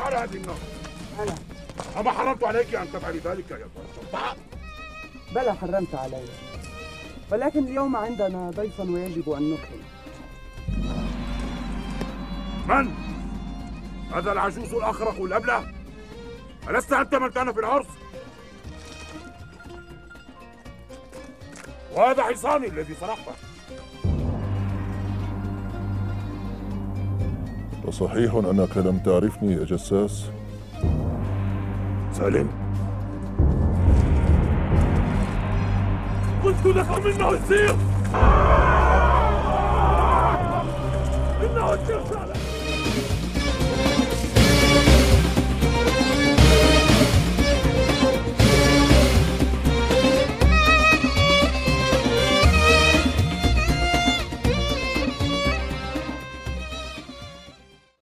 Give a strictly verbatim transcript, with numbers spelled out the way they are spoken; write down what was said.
على هذه النار؟ أنا أما حرمت عليك أن تفعلي ذلك يا الشرطة؟ بلى حرمت علي، ولكن اليوم عندنا ضيف ويجب أن نكرم. من؟ هذا العجوز الأخرق الأبله؟ ألست أنت من كان في العرس؟ وهذا حصاني الذي سرقته. أصحيح أنك لم تعرفني يا جساس؟ سالم، قلت لكم إنه السيف! إنه السيف سالم!